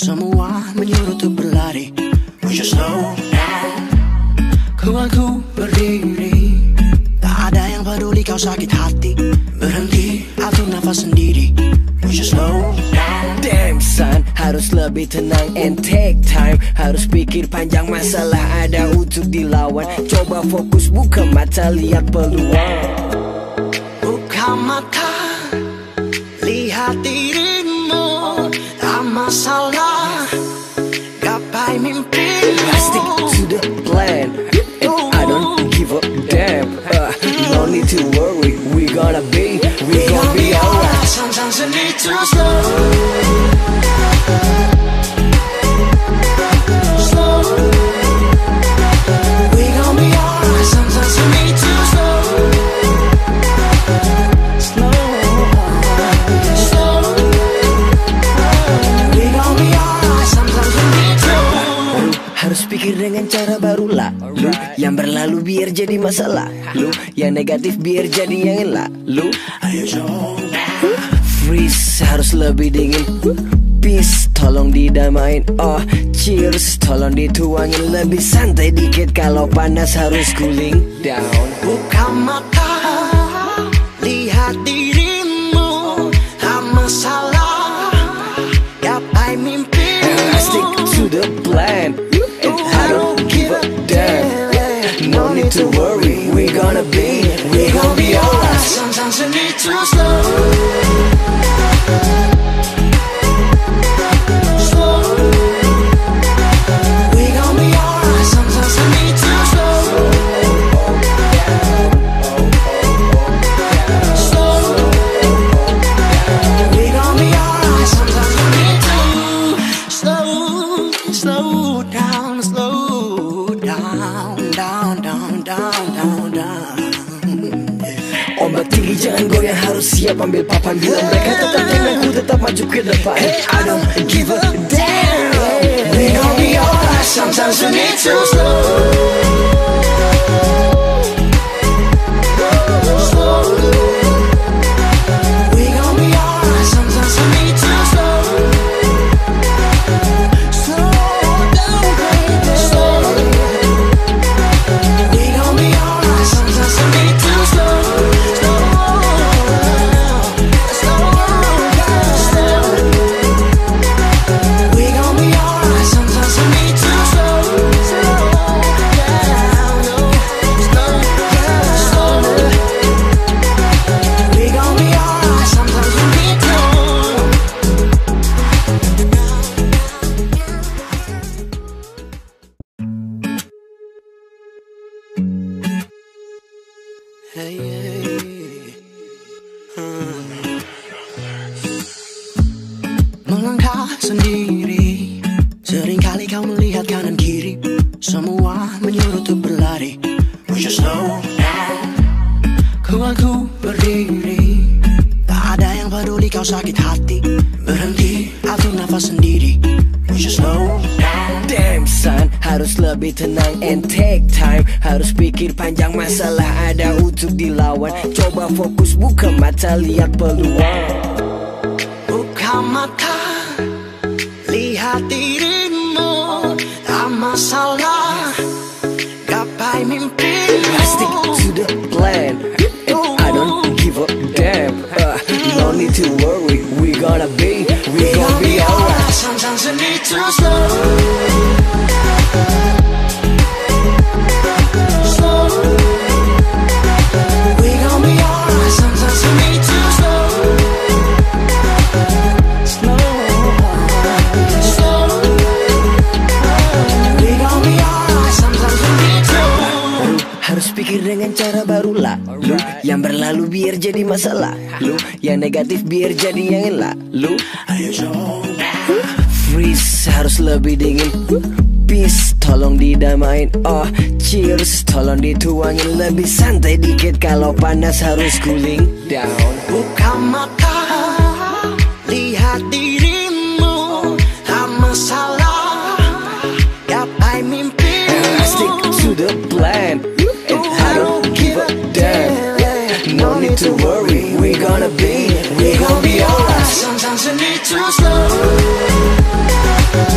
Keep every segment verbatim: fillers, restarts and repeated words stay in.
Semua menyuruh untuk berlari. We should slow down. Kuatku berdiri, tak ada yang peduli kau sakit hati. Berhenti, atur nafas sendiri. We should slow down. Damn son, harus lebih tenang and take time. Harus pikir panjang, masalah ada untuk dilawan. Coba fokus, buka mata, lihat peluang. Buka mata, lihat dirimu. Tak masalah, gapai mimpimu. Stick to the plan, and I don't give a damn. uh, No need to worry, we gonna be, we gonna be alright. Sometimes you need to slow, slow. We gon' be alright. Sometimes you need to slow, slow, slow. We gon' be alright. Sometimes you need to. Lu harus pikir dengan cara baru lah. Lu yang berlalu biar jadi masalah. Lu yang negatif biar jadi yang elak. Lu Ayo coba. freeze, harus lebih dingin. Peace, tolong didamain. Oh, cheers, tolong dituangin. Lebih santai dikit, kalau panas harus cooling down. Buka mata, lihat dirimu. Tak masalah, gapai mimpimu. I stick to the plan, and I don't give a damn. No need to worry, we gonna be, we gonna be alright. Sometimes you need to slow, slow. We gon' be alright. Sometimes you need to slow, slow. We gon' be alright. Sometimes you need to slow, slow down, slow down, down, down, down, down, down. Ombak tinggi jangan goyang, harus siap ambil papan. Bila mereka tetap tenang, ku tetap maju ke depan. I don't give a damn. We gon' be alright. Sometimes you need to slow, slow. We gon' be alright. Sometimes you need to slow, slow down, baby. Slow. We gon' be alright. Sometimes you need to slow, slow, slow, slow. We gon' be alright. Sometimes you need to slow, slow down, slow, slow. We gon' be alright. Sometimes you need to. Hey, hey. Hmm. Melangkah sendiri, seringkali kau melihat kanan kiri. Semua menyuruh untuk berlari. We should slow down. Kuatku berdiri, tak ada yang peduli kau sakit hati. Berhenti, atur nafas sendiri. We should slow down. Damn son, harus lebih tenang and take time. Harus pikir panjang, masalah ada untuk dilawan. Coba fokus, buka mata, lihat peluang. Buka mata, lihat dirimu. Tak masalah, gapai mimpimu. Stick to the plan, and I don't give a damn. uh, No need to worry, we gonna be, we gonna be alright. Sometimes you need to slow, slow. We gon' be alright. Sometimes you need to slow, slow, slow. We gon' be alright. Sometimes you need to. Lu harus pikir dengan cara baru lah. Lu yang berlalu biar jadi masalah. Lu yang negatif biar jadi yang elak. Lu Ayo coba. freeze, harus lebih dingin. Peace, tolong didamain. Oh, cheers, tolong dituangin. Lebih santai dikit, kalau panas harus cooling down. Buka mata, lihat dirimu. Tak masalah, gapai mimpimu. I stick to the plan, and I don't give a damn. No need to worry, we gonna be, we gonna be alright. Sometimes you need to slow,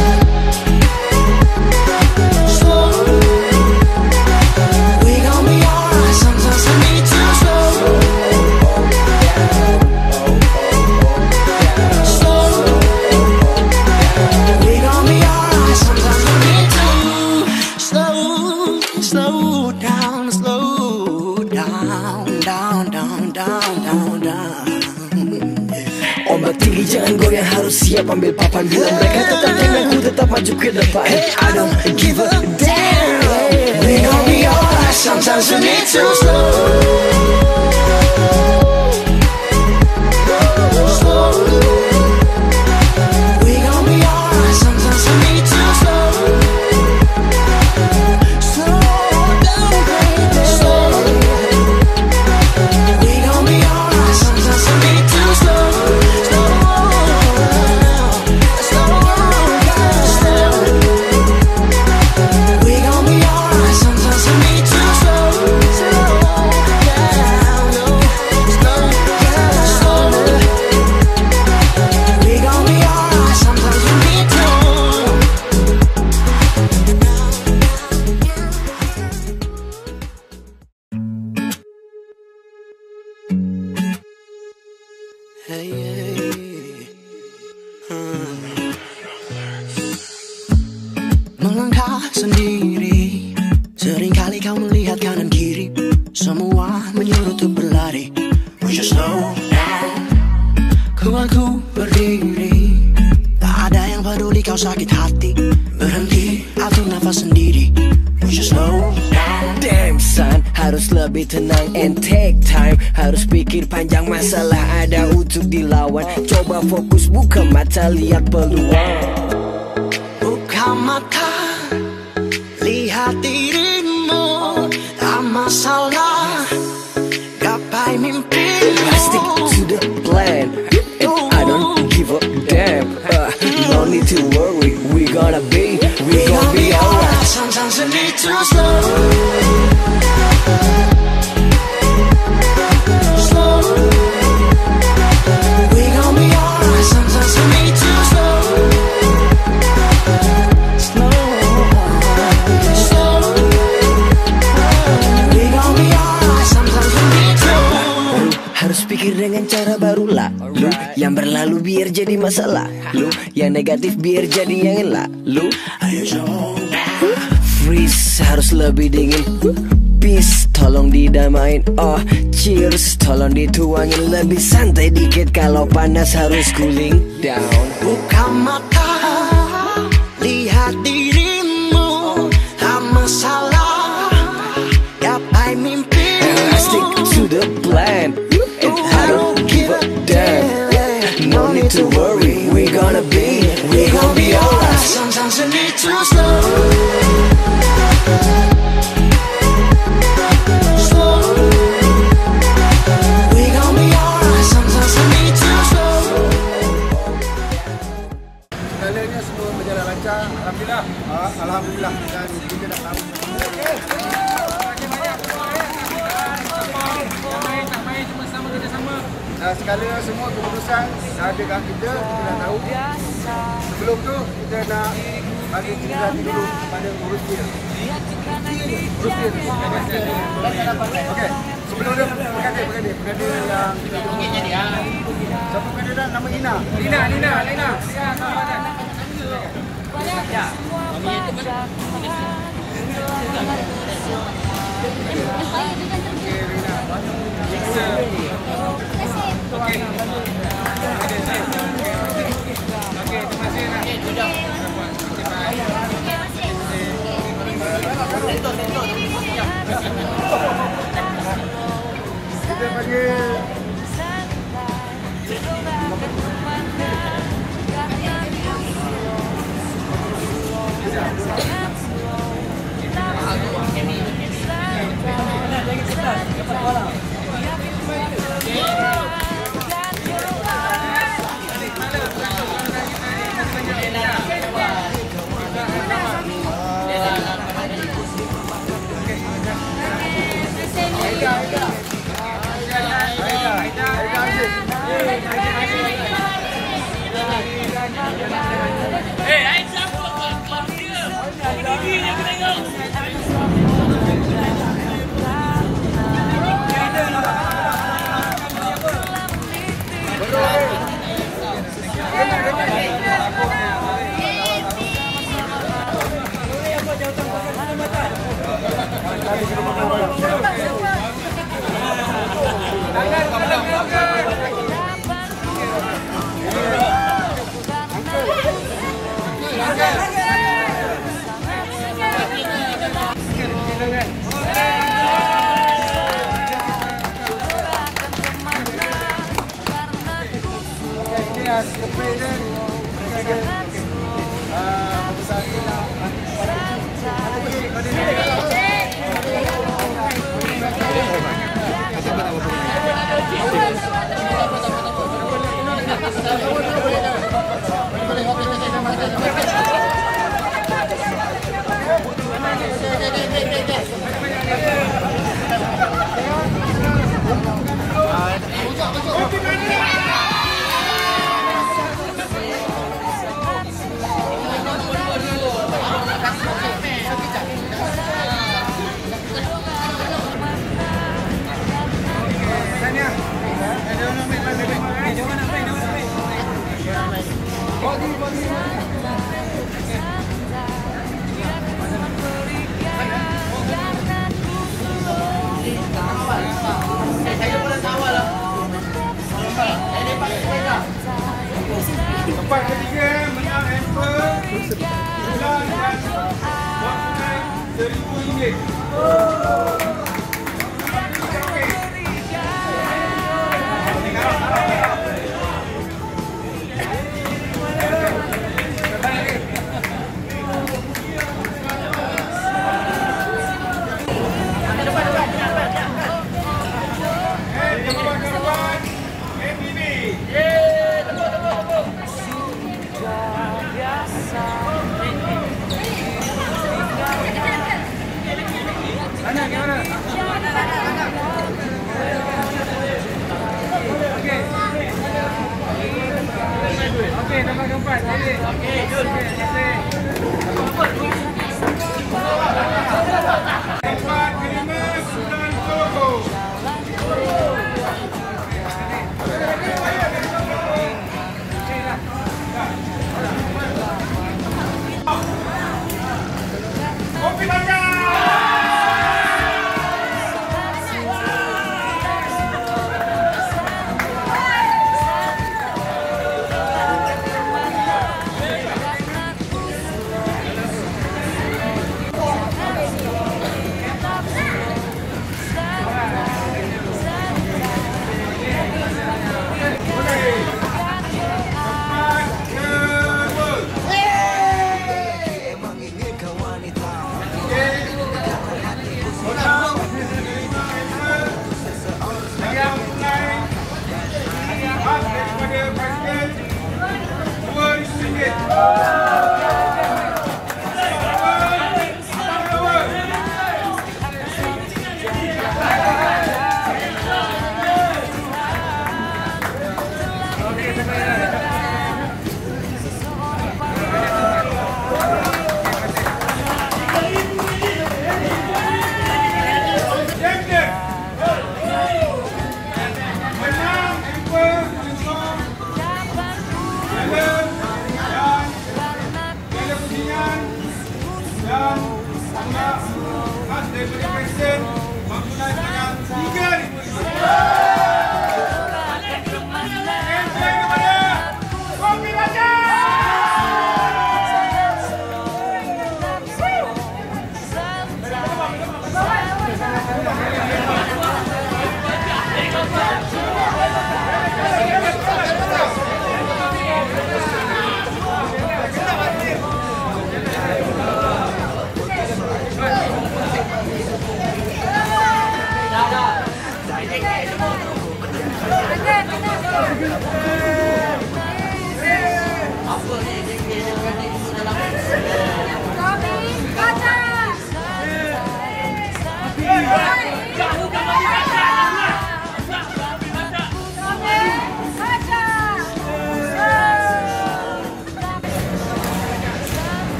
jangan goyang, harus siap ambil papan. Bila mereka tetap dengan ku tetap maju ke depan. Hey, I don't give a damn. We gon' be alright, sometimes we need to slow. Hey, hey. Hmm. Melangkah sendiri, seringkali kau melihat kanan kiri, semua menyuruh untuk berlari. We just slow down. Kuat ku berdiri, tak ada yang peduli kau sakit hati. Berhenti, atur nafas sendiri. We just slow down. Damn son, harus lebih tenang and take time. Harus pikir panjang, masalah ada untuk dilawan. Coba fokus, buka mata, lihat peluang. Buka mata, lihat dirimu, tak masalah, gapai mimpimu. Stick to the plan, and I don't give a damn. uh, No need to worry, we gonna be, we gonna be alright. Sometimes we need to slow. Slow. We gon' be alright. Sometimes we need to slow. Slow. Slow. We gon' be alright. Sometimes we need to. Lu harus pikir dengan cara baru lah. Lu yang berlalu biar jadi masalah. Lu yang negatif biar jadi yang elak. Lu Ayo coba. freeze, harus lebih dingin. Peace, tolong didamain. Oh, cheers, tolong dituangin. Lebih santai dikit, kalau panas harus cooling down. Buka mata, lihat dirimu, tak masalah, gapai mimpimu. I stick to the plan, and I don't give a damn. No need to worry, we gonna be, we gonna be alright. Sometimes we need to slow. Slow. We gon' be alright. Sometimes we need to slow. Segalanya semua berjalan lancar, alhamdulillah. Ah, alhamdulillah, dan kita dah tahu. Dan segala semua keputusan dah ada kat kita, kita dah tahu. Sebelum tu kita nak bagi keputusan dulu pada urus dia. Urus dia. Okey. Sebelum dia berkata, berkata, berkata yang mungkin jadi ah. Siapa berkata dah nama Ina? Lina, Lina, Lina. Ya. Okey. Okey, terima kasih nak. Okey, sudah. Okey, bye. Kita panggil Eh, air siapa kau dia? Ini dia aku tengok. Tangan, Tempat ketiga menang hamper bulan dan wang tunai seribu ringgit. Okey, nombor keempat. Okey, jom. Tempat kelima Sultan Soho. Kopi bakar.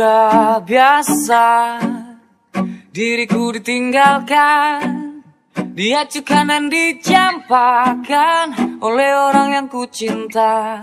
Sudah biasa diriku ditinggalkan, diacukan dan dicampakkan oleh orang yang ku cinta.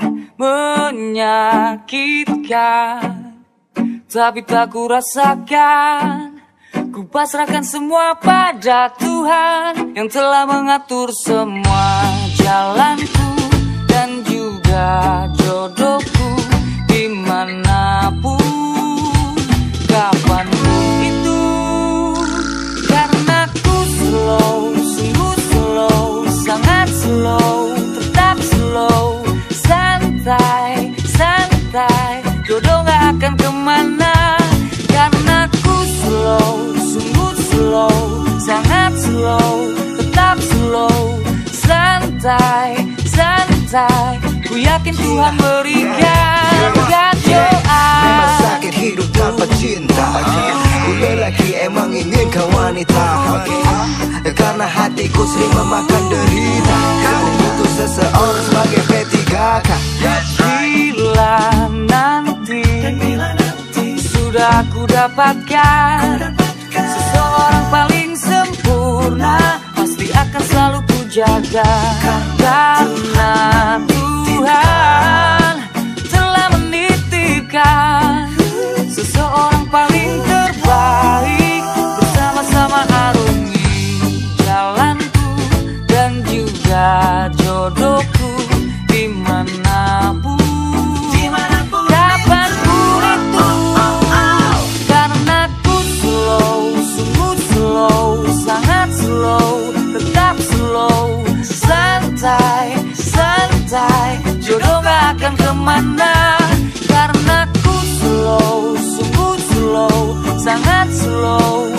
Menyakitkan, tapi tak ku rasakan. Ku pasrahkan semua pada Tuhan yang telah mengatur semua jalanku dan juga jodohku dimanapun, kapanpun itu. Karena ku slow, sungguh slow, sangat slow, tetap slow, santai, santai, jodoh gak akan kemana. Karena ku slow, sungguh slow, sangat slow, tetap slow, santai, santai, ku yakin Tuhan berikan doa. Memang sakit hidup tanpa cinta. Ku lelaki emang ingin kau wanita, karena hatiku sering memakan derita. Kau butuh seseorang sebagai P tiga K. Bila nanti sudah ku dapatkan seseorang paling sempurna, pasti akan selalu ku jaga. Karena Tuhan telah menitipkan seseorang paling terbaik, bersama-sama arungi jalanku dan juga jodohku dimanapun, kapanpun itu. Karena ku slow, sungguh slow, sangat slow, tetap slow, santai, santai, jodoh gak akan kemana. Karena ku slow, sungguh slow, sangat slow,